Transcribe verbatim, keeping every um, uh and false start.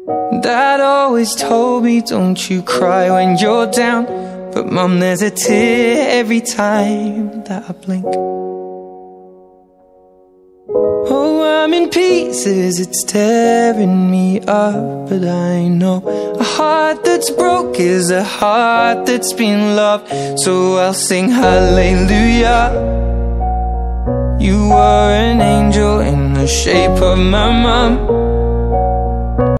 Dad always told me, don't you cry when you're down, but Mum, there's a tear every time that I blink. Oh, I'm in pieces, it's tearing me up, but I know a heart that's broke is a heart that's been loved. So I'll sing hallelujah. You were an angel in the shape of my mum.